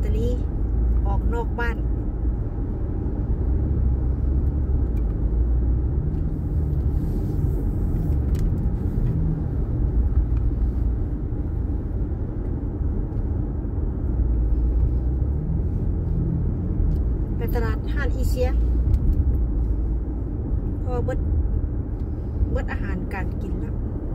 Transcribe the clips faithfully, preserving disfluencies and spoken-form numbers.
ตาลีออกนอกบ้านไปตลาดห้านอีเซียพอเบิดเบิดอาหารการกินแล้ว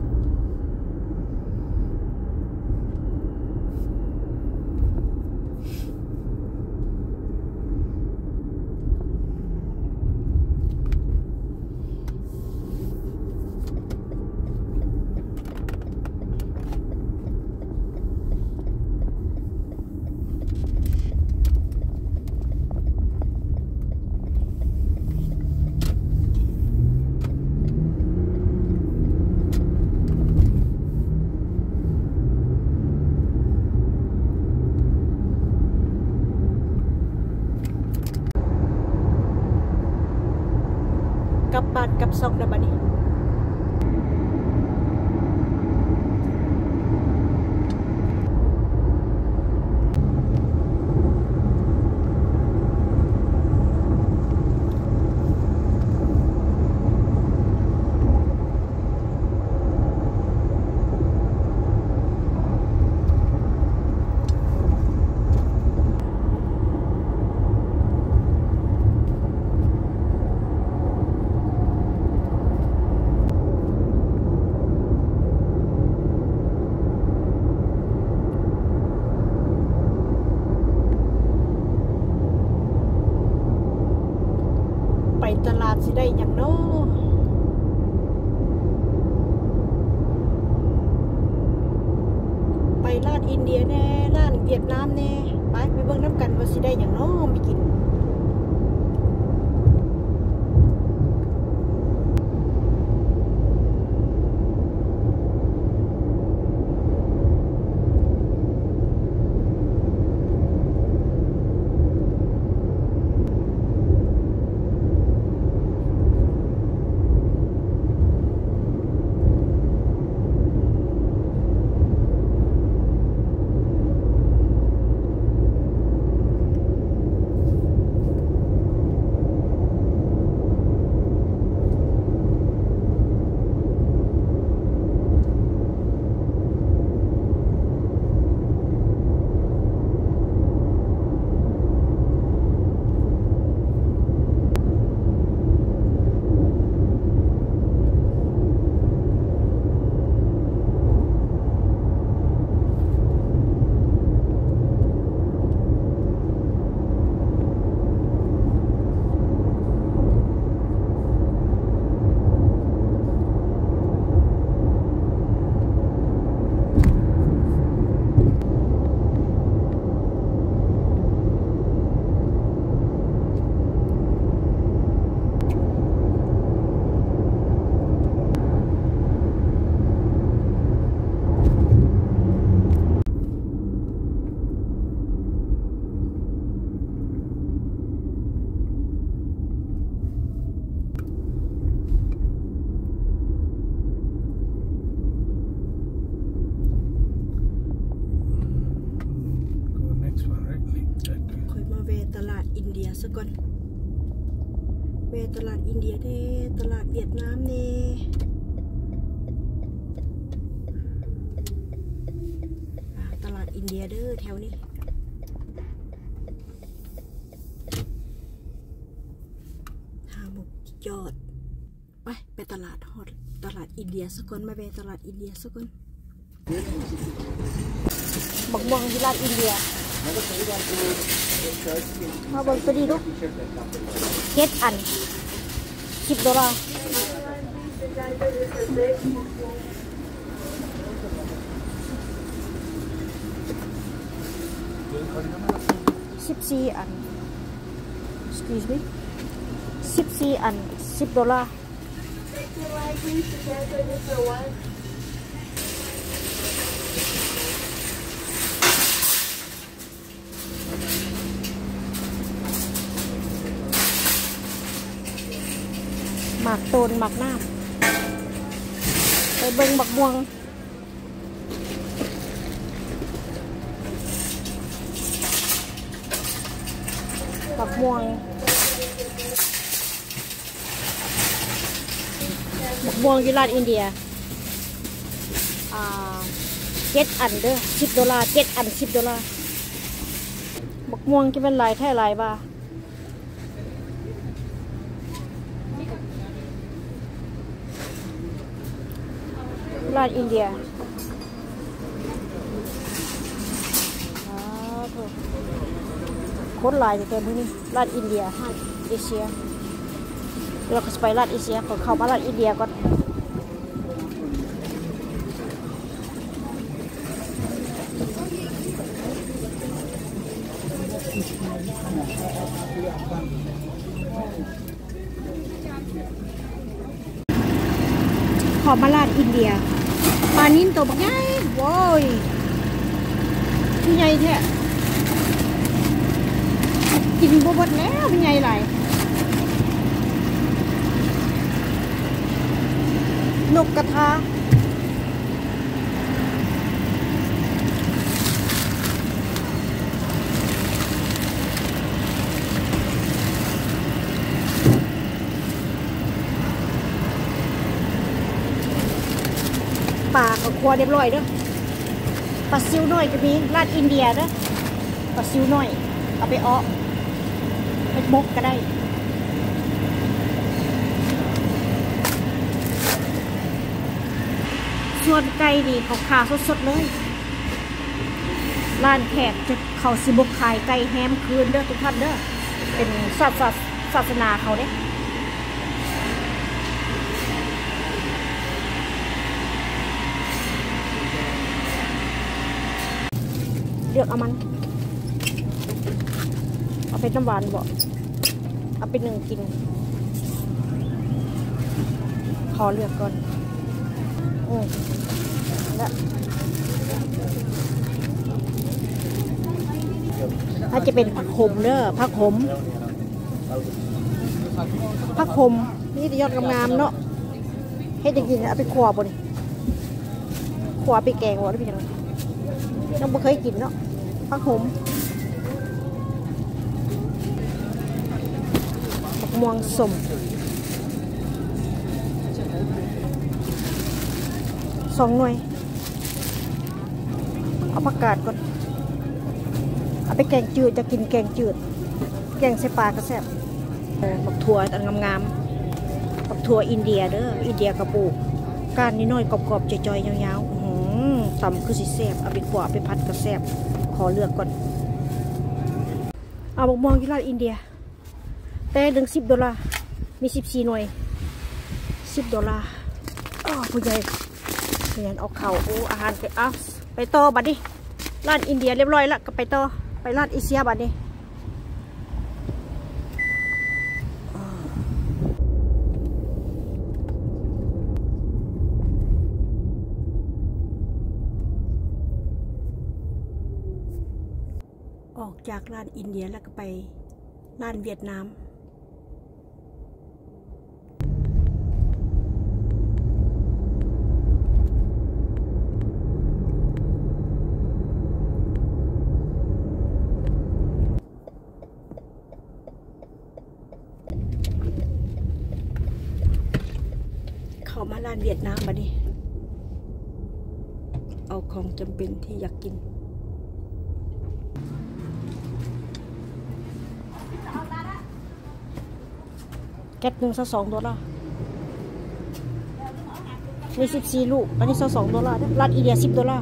กับบ้านกับซอกนะบัดนี้ไปตลาดสิได้อย่างน้อไปร้านอินเดียแน่ร้านเวียดนามแน่ไปไปเบิ่งน้ำกันว่าสิได้อย่างน้อไม่กินตลาดอินเดียซะก่อนเวตลาดอินเดียเน่ตลาดเวียดนามเน่ตลาดอินเดียเด้อแถวนี้หาหมกยอดไปไปตลาดฮอดตลาดอินเดียซะก่อนมาเวตลาดอินเดียซะก่อนบักม่วงที่ร้านอินเดียมาบนตัวดีลูกเจ็ดอันสิบดอลลาร์สิบสี่อัน excuse me สิบสี่อันสิบดอลลาร์หมักโตนหมักน้ำไปเบิ่งบักม่วงบักม่วงบักม่วงอยู่ร้านอินเดียอ่าเจ็ดอันเด้อสิบดอลลาร์เจ็ดอันสิบดอลลาร์บักม่วงจะเป็นลายแท้ลายบ้าร้านอินเดียโคตรลายเต็มที่นี่ร้านอินเดียเอเชียเราก็จะไปร้านเอเชียก่อนเข้ามาร้านอินเดียก่อนขอมาร้านอินเดียปลานิ่มตัวบักใหญ่โว้ยที่ใหญ่แท้กินบ่หมดแล้วเป็นไงไรนกกระทาปลากับครัวเรียบร้อยเด้อปลาซิวน้อยก็มีร้านอินเดียเด้อปลาซิวน้อยเอาไปอ้อไปมกก็ได้ส่วนไก่ดีเขาขาสดๆเลยร้านแขกจะเขาสิบกขายไก่แฮมคืนเด้อทุกท่านเด้อเป็นศาสนาศาสนาเขาเด้เลือกเอามันเอาเป็นน้ำหวานบ่เอาเป็นหนึ่งกินขอเลือกก่อนอืมแล้วถ้าจะเป็นผักขมเด้อผักขมผักขมนี่ยอดงามๆเนาะให้จะกินเอาไปขัวบ่นี่ขัวไปแกงบ่ได้เป็นยังไงยังไม่เคยกินเนาะผักขมผักม่วงส้มสองหน่วยเอาผักกาดก่อนเอาไปแกงจืดจะกินแกงจืดแกงใส่ปลากระแซบบักถั่วอันงามๆบักถั่วอินเดียเด้ออินเดียกระปุกก้านนิดหน่อยกรอบๆจ่อยๆยาวๆต่ำคือสิแซ่บเอาไปขวาไปพัดกระแซบขอเลือกก่อนเอาบักม่วงที่ร้านอินเดียแต่ถึงสิบดอลลาร์มีสิบสี่หน่วยสิบดอลลาร์อ๋อผู้ใหญ่ผู้ใหญ่เอาเข่าโอ้อาหารไปเอาไปต่อบัดนี้ร้านอินเดียเรียบร้อยแล้วก็ไปต่อไปร้านเอเชียบัดนี้ออกจากร้านอินเดียแล้วก็ไปร้านเวียดนามเข้ามาร้านเวียดนามบัดนี้เอาของจำเป็นที่อยากกินแก๊สหนึ่งซะสองดอลลาร์มีสิบสี่ลูกอันนี้ซะสองดอลลาร์ร้านอินเดียสิบดอลลาร์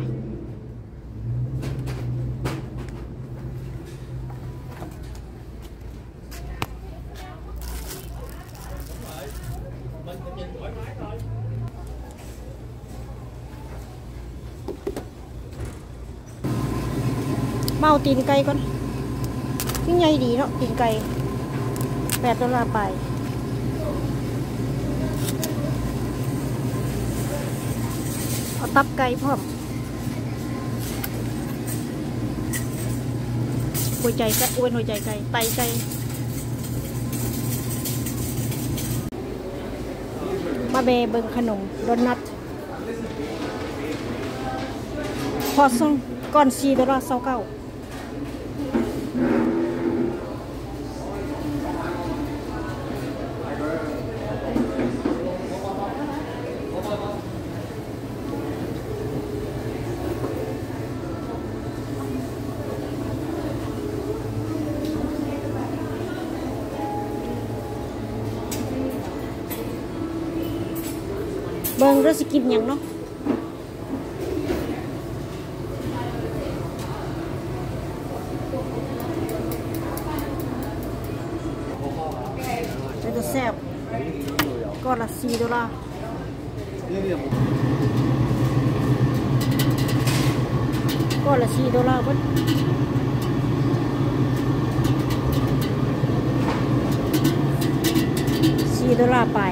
เมาตีนไก่ก่อนยิ่งใหญ่ดีเนาะตีนไก่แปดดอลลาร์ไปเอาตับไก่พร้อมหัวใจไก่อ้วนหัวใจไก่ไตไก่มาเบเบิงขนมโดนัทพอส่งก่อนสี่ดอลลาร์เศร้าเก้าเบิ่งเราสิกินหยังเนาะจะแซ่บก้อนละสี่ดอลลาร์ก้อนละสี่ดอลลาร์เพิ่นสี่ดอลลาร์ไป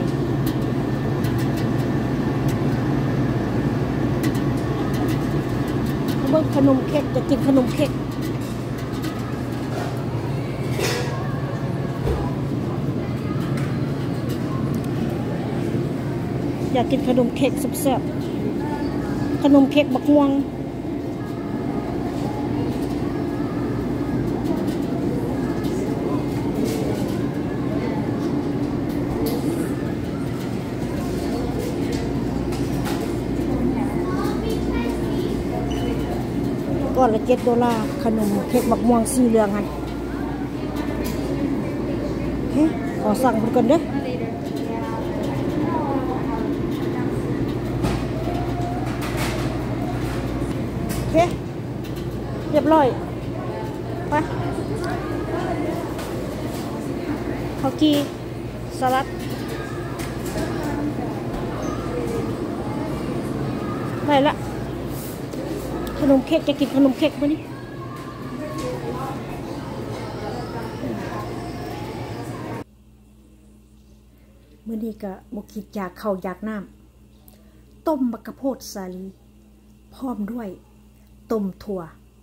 เบิ่งขนมเค้กจะกินขนมเค้กอยากกินขนมเค้กแซ่บๆขนมเค้กบักม่วงก้อนละเจ็ดดอลลาร์ขนมเค้กบักม่วงสีเหลืองอันโอเคขอสั่งคนก่อนเด้อโอเคเรียบร้อยไปข้าวกีสลัดได้ละขนมเค้กจะกินขนมเค้กมั้ยนี่มื้อนี้ก็บ่คิดอยากข้าวอยากน้ำต้มบักกะโพดสาลีพร้อมด้วยต้มถั่ว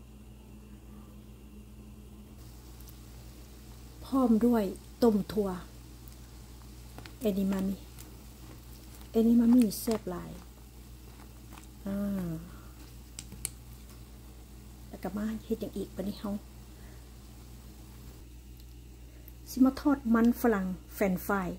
พร้อมด้วยต้มถั่วเอนิมามิเอนิมามิแซ่บหลายอ่าแล้วก็มาเฮ็ดอย่างอีกปะนี่เฮาสิมาทอดมันฝรั่งแฟรนช์ฟราย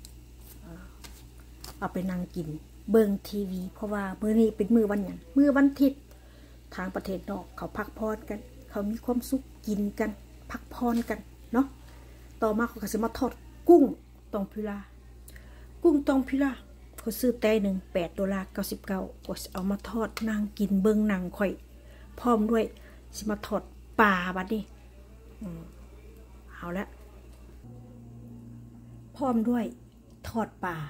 เอาไปนั่งกินเบิ่งทีวีเพราะว่ามื้อนี้เป็นมื้อวันหยังมื้อวันอาทิตย์ทางประเทศนอกเขาพักพรกันเขามีความสุขกินกันพักพรกันเนาะต่อมาเขาก็จะมาทอดกุ้งตองพิลากุ้งตองพิลาเขาซื้อแต่หนึ่งแปดดอลลาร์เก้าสิบเก้าก็เอามาทอดนางกินเบิ้งนางข่อยพร้อมด้วยสิมาทอดปลาบัดนี้เอาละพร้อมด้วยทอดปลา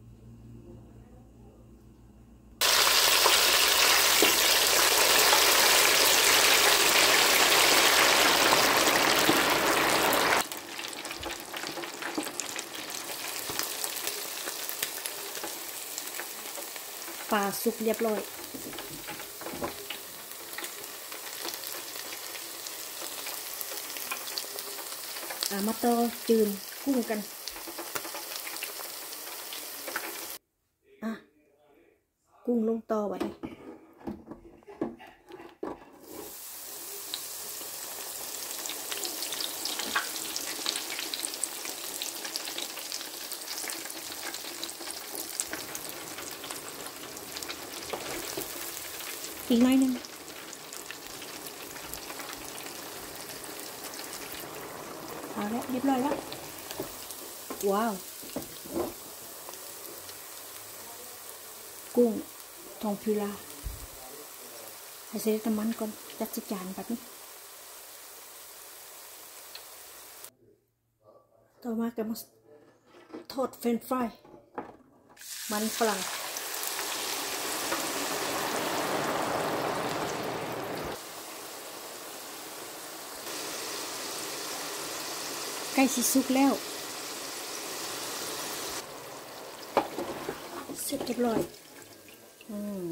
ปลาสุกเรียบร้อยอามาต่อจืนกุ้งกันอ่ะกุ้งลงต่อไว้อีกหน่อยนึงเอาละเรียบร้อยแล้วว้าวกุ้งทองพิลาให้ใส่น้ำมันก่อนจัดจานแบบนี้ต่อมาก็มาทอดเฟรนช์ฟรายมันฝรั่งใกล้สิสุกแล้วเสร็จเรียบร้อยอืม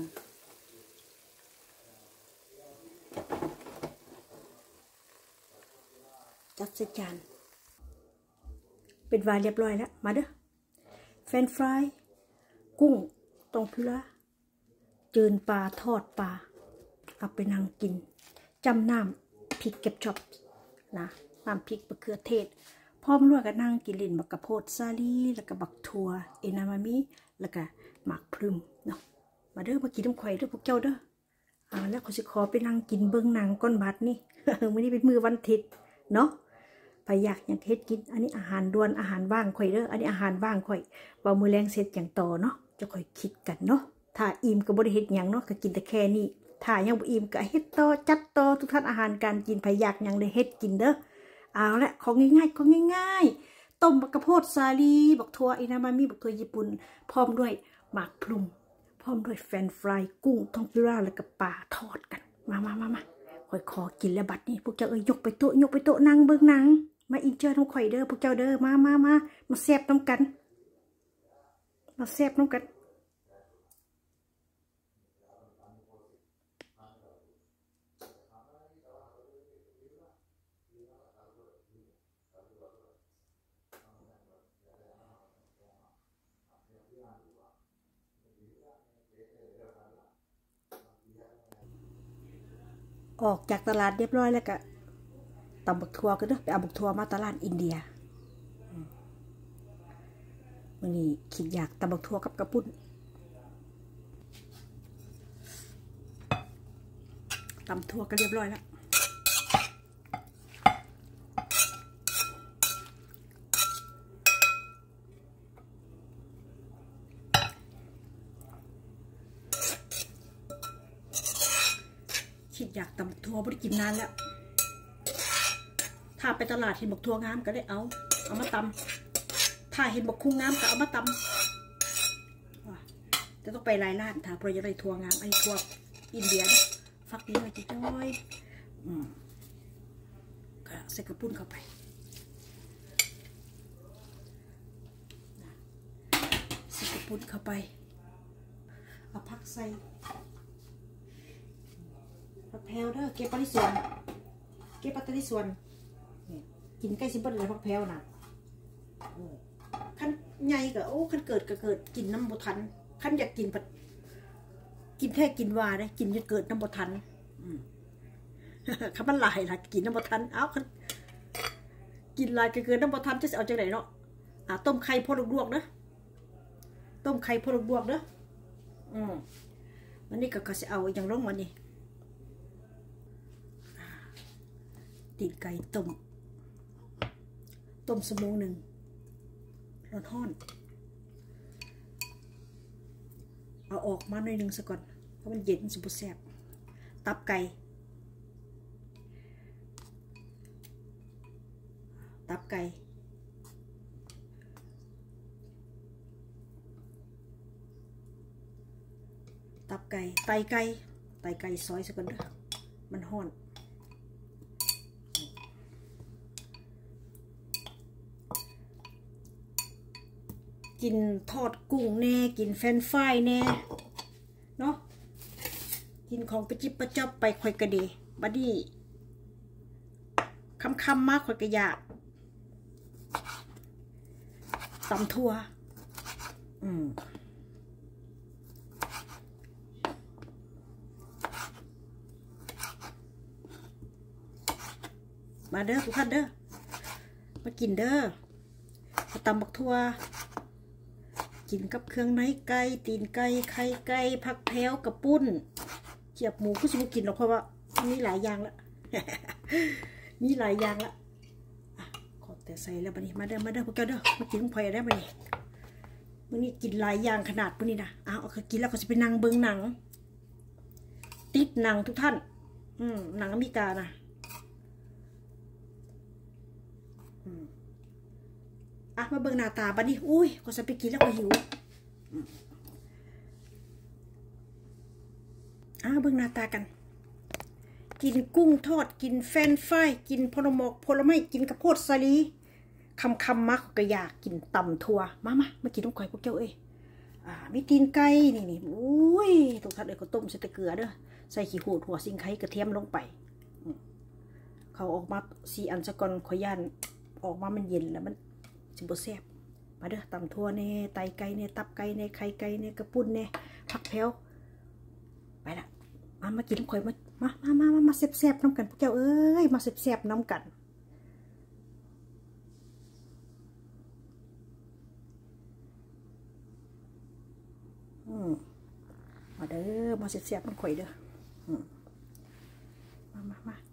จัดใส่จานเป็นวายเรียบร้อยแล้วมาเด้อเฟรนช์ฟรายกุ้งตองพิลาจืนปลาทอดปลาเอาไปนั่งกินจำน้ำพริกเก็บช็อปนะน้ำพริกมะเขือเทศพร้อมด้วยกับนั่งกินลิ้นบักกะโพดซาลีแล้วก็บักทัวเอนามามิแล้วก็หมากพรึมเนาะมาเด้อมากินน้ำข่อยเด้อพวกเจ้าเด้อเอาแล้วเขาสิขอไปนั่งกินเบิ้งหนังก้อนบัดนี่ มื้อนี้เป็นมื้อวันอาทิตย์เนาะไปอยากอย่างเฮ็ดกินอันนี้อาหารด่วนอาหารว่างข่อยเด้ออันนี้อาหารว่างข่อยบ่มื้อแรงเสร็จอย่างต่อเนาะจะค่อยคิดกันเนาะถ้าอิ่มก็บ่ได้เฮ็ดหยังเนาะก็กินแต่แค่นี้ถ้ายังบ่อิ่มก็เฮ็ดต่อจัดต่อทุกท่านอาหารการกินไผอยากหยังได้เฮ็ดกินเด้อเอาละของง่ายๆของง่ายๆต้มบักกะโพดสาลีบักถั่วอินามามิบักถั่วญี่ปุ่นพร้อมด้วยหมากพลูพร้อมด้วยแฟรนฟรายกุ้งทองฟิราแล้วก็ปลาทอดกันมามามามาค่อยขอกินแล้วบัดนี้พวกเจ้าเอ้ยยกไปโต๊ะยกไปโต๊ะนั่งเบิ่งหนังมาอินเจอน้องข่อยเด้อพวกเจ้าเด้อมามามามาแซ่บน้ำกันมาแซ่บน้ำกันออกจากตลาดเรียบร้อยแล้วก็ตำบักทัวก็เด้อไปเอาบักทัวมาตลาดอินเดียวันนี้คิดอยากตำบักทัวกับกระปุ้นตำทัวก็เรียบร้อยแล้วคิดอยากตำบักทัวไม่ได้กินนานแล้วถ้าไปตลาดเห็นบักทัวงามก็ได้เอาเอามาตำถ้าเห็นบักคุ้งงามก็เอามาตำจะต้องไปหลายร้านถ้าเพราะจะได้ทัวงามอันนี้ทัวอินเดียฟักนี้มาจิจ้อยอืมก็ใส่กระปุ้นเข้าไปใส่กระปุ้นเข้าไปเอาผักใส่ผักแพลวเด้อเก็บปลาที่สวนเก็บปลาที่สวนกินใกล้สิบเบิ้ลเลยผักแพลวน่ะขั้นใหญ่ก็โอ้ขั้นเกิดก็เกิดกินน้ำบุทันขั้นอยากกินผัดกินแท้กินว่าได้กินจนเกิดน้ำบุทันข้ามันลายละกินน้ำบุทันเอ้าขั้นกินลายก็เกิดน้ำบุทันจะเอาจากไหนเนาะอ่าต้มไข่พอลวกๆเนอะต้มไข่พอลวกๆเนอะอืมวันนี้ก็เขาจะเอาอย่างร่องวันนี้ตีนไก่ต้มต้มสมงหนึ่งร้อนห้อนเอาออกมาหน่อยหนึ่งสักก่อนเพราะมันเย็นสุดแซ่บตับไก่ตับไก่ตับไก่ไตไก่ไตไก่ซอยสักก่อนเด้อมันห้อนกินทอดกุ้งแน่กินแฟรนฟรายแน่เนาะกินของไปจิบประจับไปค่อยกระเดบัดดี้คำคำมากค่อยกระยาตำทั่วอืมมาเด้อทุกท่านเด้อมากินเด้อมาตำบักทั่วกินกับเครื่องในไก่ตีนไก่ไข่ไก่ผักแพรวกระปุ้นเจียบหมูก็จะมากินหรอกเพราะว่ามีหลายอย่างละ มีหลายอย่างละขอแต่ใส่แล้วบัดนี้มาเด้อมาเด้อพวกเจ้าเด้อมากินพลอยได้บัดนี้มื้อนี้กินหลายอย่างขนาดมื้อนี้นะอ้าวกินแล้วก็จะไปนั่งเบิ่งหนังติดหนังทุกท่านอืมหนังอเมริกานะอ่ะมาเบิ่งหน้าตาบัดนี้อุ้ยก็จะไปกินแล้วก็หิวอ่ะเบิ่งหน้าตากันกินกุ้งทอดกินแฟรนฟรายกินผลไม้ผลไม้กินกระโพดสาลีคำคำมักก็อยากกินตำถั่วมามามากินน้ำก่อยพวกเจ้าเอ้ยอ่ามีตีนไก่นี่นี่อุ้ยทุกท่านเลยก็ต้มใส่ตะเกียบเด้อใส่ขี้หูดหัวซิงไข่กระเทียมลงไปเขาออกมาสี่อันสะก่อนขอย่านออกมามันเย็นแล้วมันสิบแซ่บมาเด้อตำทั่วเน่ไตไก่เน่ตับไก่เน่ไข่ไก่เน่กระปุ้นเน่ผักแพรวไปละมามากินน้ำข่อยมามามามามามาแซ่บๆน้ำกันพวกเจ้าเอ้ยมาแซ่บๆน้ำกันอืมมาเด้อมาแซ่บๆน้ำข่อยเด้ออืมมามามา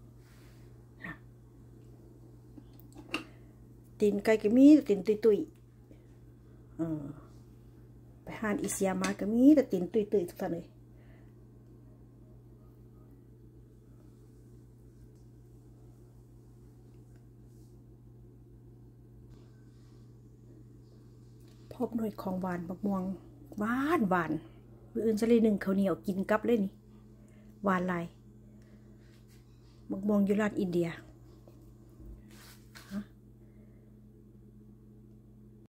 ตีนไก่ก็มีตีนตุยๆอืมไปหานอีเซียมาก็มีแต่ตีนตุยๆทุกท่านเลยพบหน่วยของหวานบักม่วงหวานหวานมื้ออื่นจะเลยหนึ่งข้าวเหนียวกินกับเลยนี่หวานหลายบักม่วงอยู่ร้านอินเดีย